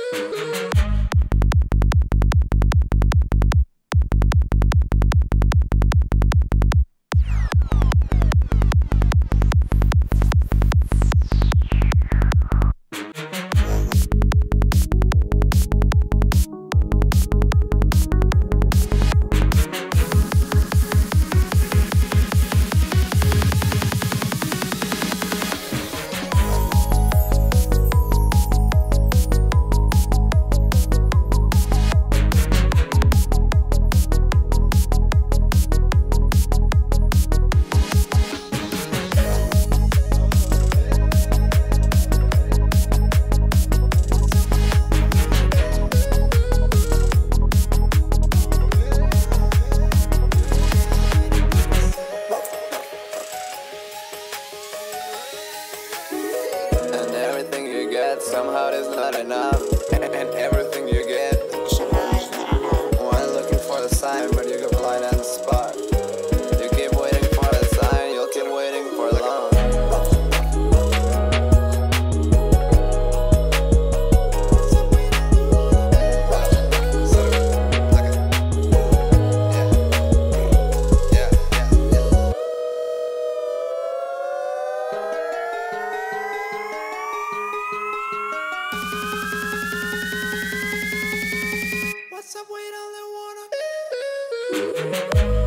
Somehow it's not enough, and everything you get while looking for the sign, but you get blind on the spot. You keep waiting for the sign, you'll keep waiting for long. What's up with all the wanna?